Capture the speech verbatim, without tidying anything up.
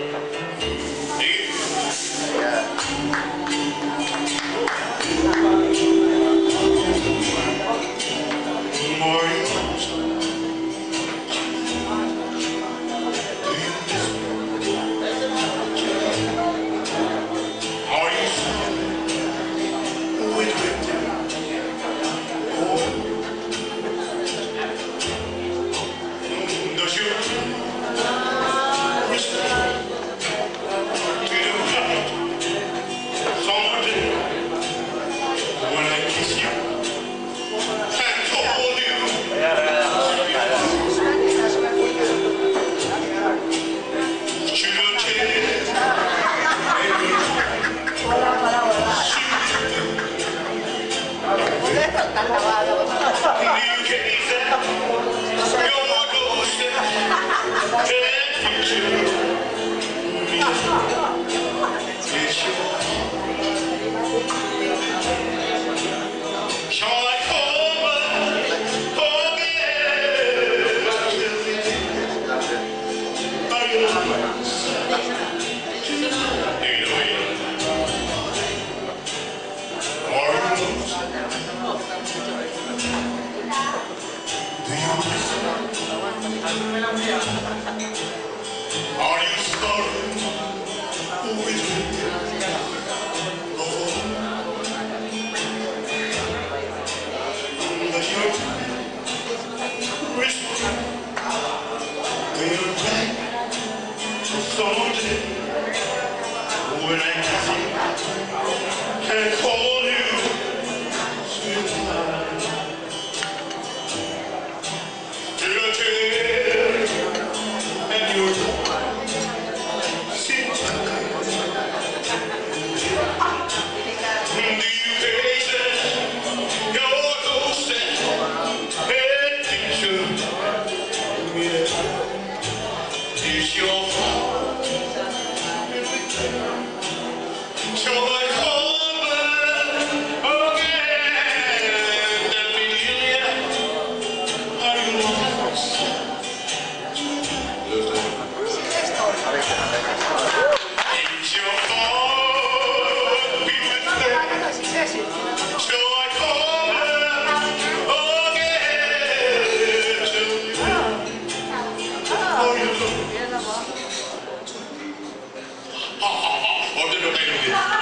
Are you sorry? Always with you. Oh, but you're whispering when you're back someday. When I kiss you and call you sweetheart, you're dead and you're it's your fault. So I call back again. Amelia, are you lost? It's your fault. Be with me. So I call back again. Are you lost? Ha ha ha, what did I do?